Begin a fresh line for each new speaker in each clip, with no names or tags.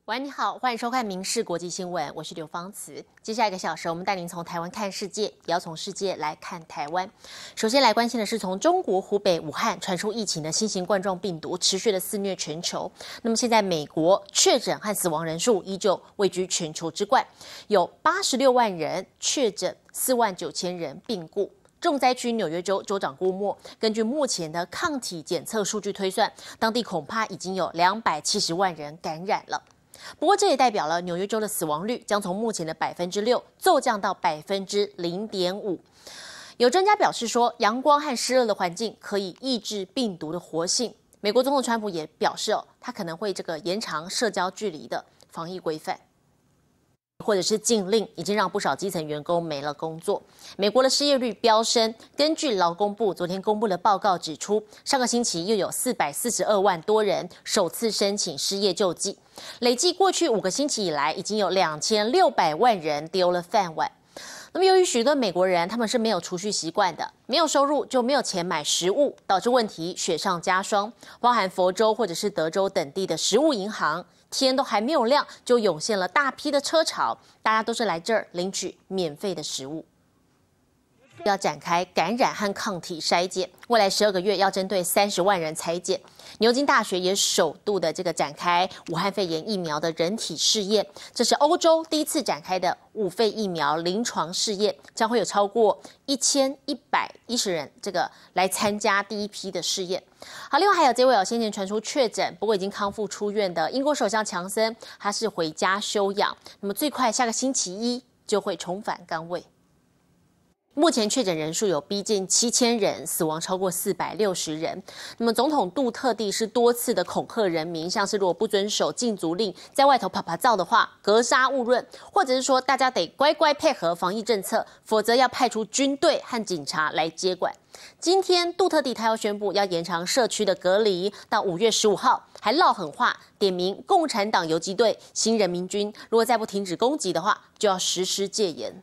喂，你好，欢迎收看《民视国际新闻》，我是刘芳慈。接下来1个小时，我们带您从台湾看世界，也要从世界来看台湾。首先来关心的是，从中国湖北武汉传出疫情的新型冠状病毒持续的肆虐全球。那么现在美国确诊和死亡人数依旧位居全球之冠，有86万人确诊，4万9千人病故。重灾区纽约州州长估摸，根据目前的抗体检测数据推算，当地恐怕已经有270万人感染了。不过，这也代表了纽约州的死亡率将从目前的6%骤降到0.5%。有专家表示说，阳光和湿热的环境可以抑制病毒的活性。美国总统川普也表示，他可能会延长社交距离的防疫规范，或者是禁令，已经让不少基层员工没了工作。美国的失业率飙升，根据劳工部昨天公布的报告指出，上个星期又有442万多人首次申请失业救济，累计过去5个星期以来，已经有2600万人丢了饭碗。那么由于许多美国人他们是没有储蓄习惯的，没有收入就没有钱买食物，导致问题雪上加霜。包含佛州或者是德州等地的食物银行，天都还没有亮，就涌现了大批的车潮，大家都是来这儿领取免费的食物。要展开感染和抗体筛检，未来12个月要针对30万人采检。牛津大学也首度的展开武汉肺炎疫苗的人体试验，这是欧洲第一次展开的武肺疫苗临床试验，将会有超过1110人来参加第一批的试验。好，另外还有这位先前传出确诊，不过已经康复出院的英国首相强森，他是回家休养，那么最快下个星期一就会重返岗位。目前确诊人数有逼近7000人，死亡超过460人。那么总统杜特地是多次的恐吓人民，像是如果不遵守禁足令，在外头啪啪照的话，格杀勿论，或者是说大家得乖乖配合防疫政策，否则要派出军队和警察来接管。今天杜特地他要宣布要延长社区的隔离到5月15号，还撂狠话，点名共产党游击队、新人民军，如果再不停止攻击的话，就要实施戒严。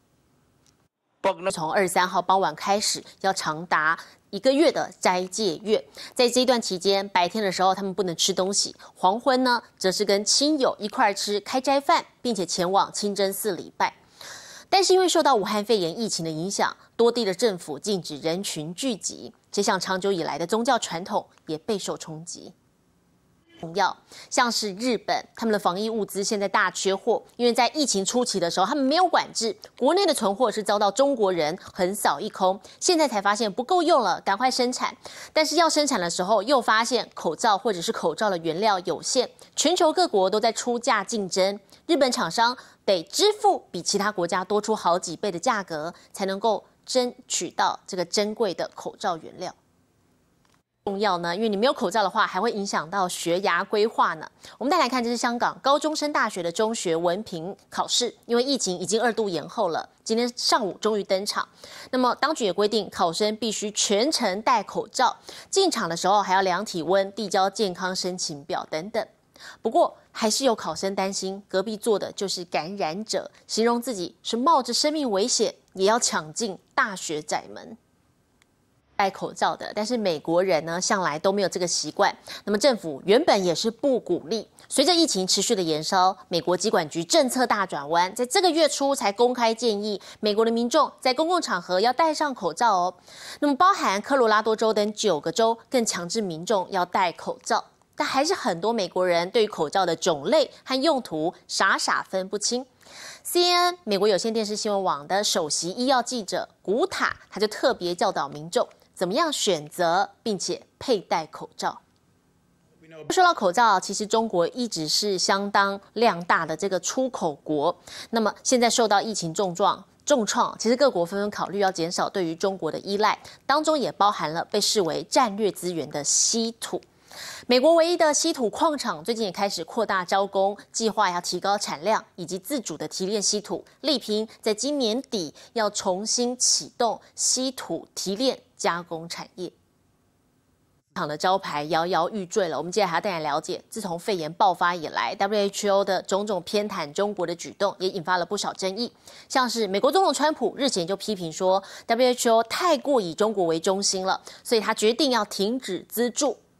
从23号傍晚开始，要长达1个月的斋戒月。在这一段期间，白天的时候他们不能吃东西，黄昏呢，则是跟亲友一块吃开斋饭，并且前往清真寺礼拜。但是因为受到武汉肺炎疫情的影响，多地的政府禁止人群聚集，这项长久以来的宗教传统也备受冲击。像是日本，他们的防疫物资现在大缺货，因为在疫情初期的时候，他们没有管制，国内的存货是遭到中国人横扫一空，现在才发现不够用了，赶快生产。但是要生产的时候，又发现口罩或者是口罩的原料有限，全球各国都在出价竞争，日本厂商得支付比其他国家多出好几倍的价格，才能够争取到这个珍贵的口罩原料。重要呢，因为你没有口罩的话，还会影响到学涯规划呢。我们再来看，这是香港高中升大学的中学文凭考试，因为疫情已经2度延后了，今天上午终于登场。那么当局也规定，考生必须全程戴口罩，进场的时候还要量体温、递交健康申请表等等。不过还是有考生担心，隔壁坐的就是感染者，形容自己是冒着生命危险也要抢进大学窄门。戴口罩的，但是美国人呢向来都没有这个习惯。那么政府原本也是不鼓励，随着疫情持续的延烧，美国疾管局政策大转弯，在这个月初才公开建议美国的民众在公共场合要戴上口罩哦。那么包含科罗拉多州等9个州更强制民众要戴口罩，但还是很多美国人对于口罩的种类和用途傻分不清。CNN 美国有线电视新闻网的首席医药记者古塔，他就特别教导民众怎么样选择并且佩戴口罩。说到口罩，其实中国一直是相当量大的这个出口国。那么现在受到疫情重创，其实各国纷纷考虑要减少对于中国的依赖，当中也包含了被视为战略资源的稀土。美国唯一的稀土矿场最近也开始扩大招工，计划要提高产量以及自主的提炼稀土，力拼在今年底要重新启动稀土提炼加工产业。厂的招牌摇摇欲坠了。我们接下来还要带你了解，自从肺炎爆发以来 ，WHO 的种种偏袒中国的举动也引发了不少争议。像是美国总统川普日前就批评说 ，WHO 太过以中国为中心了，所以他决定要停止资助。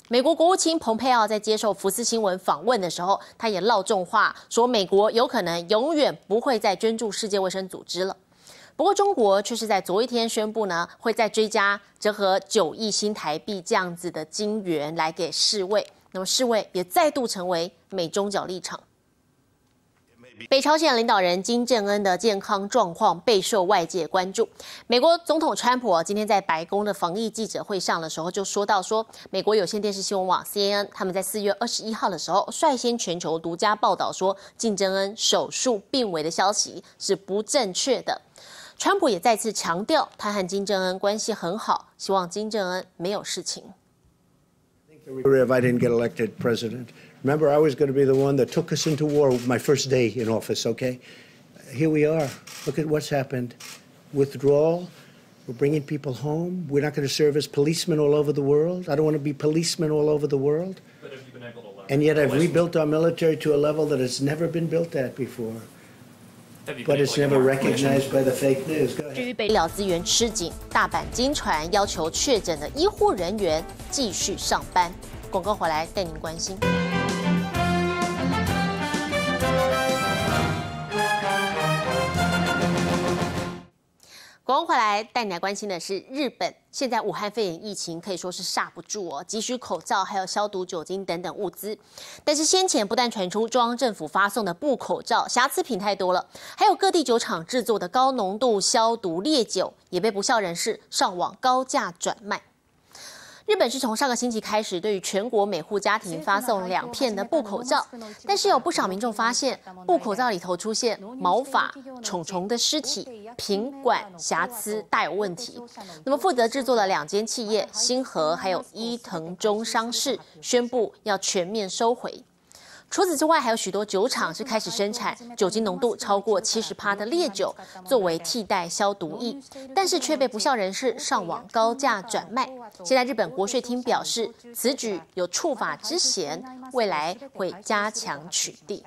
美国国务卿蓬佩奥在接受福斯新闻访问的时候，他也撂重话，说美国有可能永远不会再捐助世界卫生组织了。不过，中国却是在昨一天宣布呢，会再追加折合9亿新台币这样子的金元来给世卫。那么，世卫也再度成为美中角立场。北朝鲜领导人金正恩的健康状况备受外界关注。美国总统川普今天在白宫的防疫记者会上的时候就说到说，美国有线电视新闻网 CNN 他们在4月21号的时候率先全球独家报道说，金正恩手术病危的消息是不正确的。川普也再次强调，他和金正恩关系很好，希望金正恩没有事情。
If I didn't get elected president, remember I was going to be the one that took us into war my first day in office, okay? Here we are. Look at what's happened. Withdrawal. We're bringing people home. We're not going to serve as policemen all over the world. I don't want to be policemen all over the world.
But have you been able to learn?
And yet I've rebuilt our military to a level that it's never been built at before.But it's never recognized by the fake news.
至于医疗资源吃紧，大阪经传要求确诊的医护人员继续上班。广告回来带您关心。广告回来带你来关心的是日本，现在武汉肺炎疫情可以说是刹不住哦，急需口罩还有消毒酒精等等物资。但是先前不但传出中央政府发送的布口罩瑕疵品太多了，还有各地酒厂制作的高浓度消毒烈酒也被不肖人士上网高价转卖。日本是从上个星期开始，对于全国每户家庭发送2片的布口罩，但是有不少民众发现，布口罩里头出现毛发、虫虫的尸体、品管瑕疵，大有问题。那么负责制作的2间企业星河还有伊藤忠商事宣布要全面收回。除此之外，还有许多酒厂是开始生产酒精浓度超过70%的烈酒，作为替代消毒液，但是却被不肖人士上网高价转卖。现在日本国税厅表示，此举有触法之嫌，未来会加强取缔。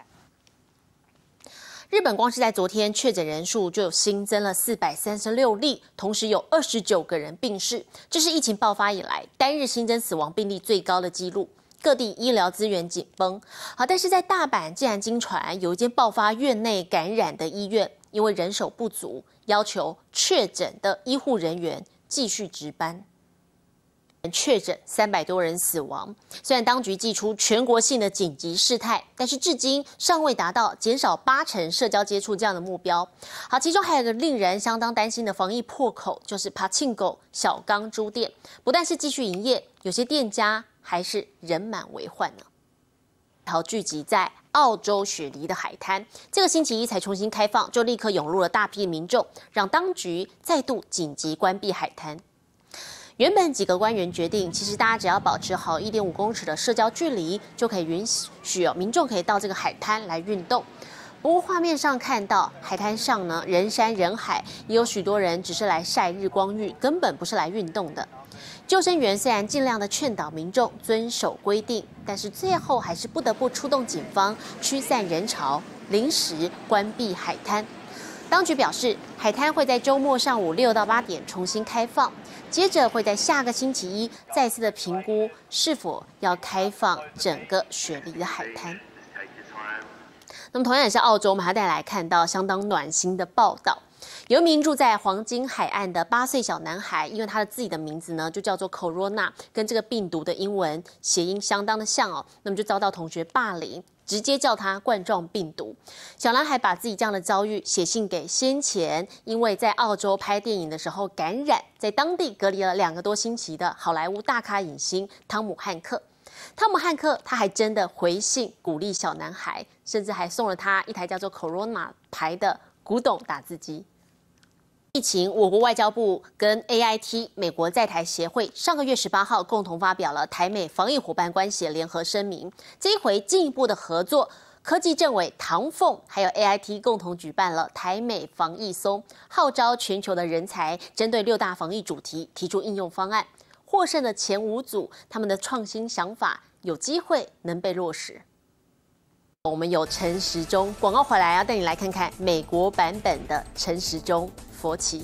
日本光是在昨天确诊人数就新增了436例，同时有29个人病逝，这是疫情爆发以来单日新增死亡病例最高的纪录。各地医疗资源紧绷，好，但是在大阪竟然经传有一间爆发院内感染的医院，因为人手不足，要求确诊的医护人员继续值班。确诊300多人死亡，虽然当局祭出全国性的紧急事态，但是至今尚未达到减少80%社交接触这样的目标。好，其中还有一个令人相当担心的防疫破口，就是 Pachinko 小钢珠店，不但是继续营业，有些店家还是人满为患呢。聚集在澳洲雪梨的海滩，这个星期一才重新开放，就立刻涌入了大批民众，让当局再度紧急关闭海滩。原本几个官员决定，其实大家只要保持好1.5公尺的社交距离，就可以允许民众可以到这个海滩来运动。不过画面上看到海滩上呢人山人海，也有许多人只是来晒日光浴，根本不是来运动的。救生员虽然尽量的劝导民众遵守规定，但是最后还是不得不出动警方驱散人潮，临时关闭海滩。当局表示，海滩会在周末上午6到8点重新开放，接着会在下个星期一再次的评估是否要开放整个雪梨的海滩。那么同样也是澳洲，我们还带来看到相当暖心的报道。有一名住在黄金海岸的8岁小男孩，因为他的自己的名字呢就叫做 Corona， 跟这个病毒的英文谐音相当的像哦，那么就遭到同学霸凌，直接叫他冠状病毒。小男孩把自己这样的遭遇写信给先前因为在澳洲拍电影的时候感染，在当地隔离了2个多星期的好莱坞大咖影星汤姆汉克。汤姆汉克他还真的回信鼓励小男孩，甚至还送了他一台叫做 Corona 牌的古董打字机。疫情，我国外交部跟 AIT 美国在台协会上个月18号共同发表了台美防疫伙伴关系的联合声明。这一回进一步的合作，科技政委唐凤还有 AIT 共同举办了台美防疫松，号召全球的人才针对6大防疫主题提出应用方案。获胜的前5组，他们的创新想法有机会能被落实。我们有陈时中，广告回来要带你来看看美国版本的陈时中佛奇。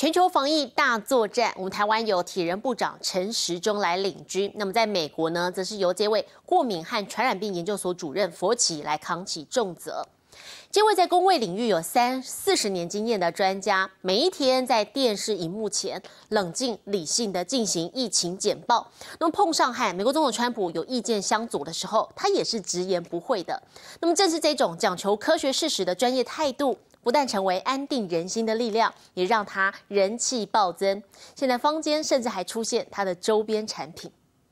全球防疫大作战，我们台湾有体人部长陈时中来领军。那么在美国呢，则是由这位过敏和传染病研究所主任佛奇来扛起重责。这位在公卫领域有40年经验的专家，每一天在电视荧幕前冷静理性的进行疫情简报。那么碰上和美国总统川普有意见相左的时候，他也是直言不讳的。那么正是这种讲求科学事实的专业态度，不但成为安定人心的力量，也让他人气暴增。现在坊间甚至还出现他的周边产品。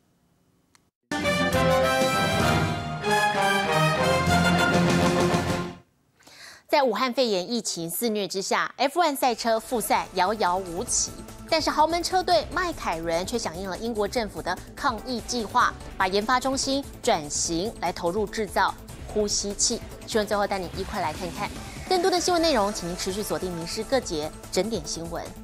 在武汉肺炎疫情肆虐之下 ，F1 赛车复赛遥遥无期。但是豪门车队迈凯伦却响应了英国政府的抗疫计划，把研发中心转型来投入制造呼吸器。新闻最后带你一块来看看更多的新闻内容，请您持续锁定民视各节整点新闻。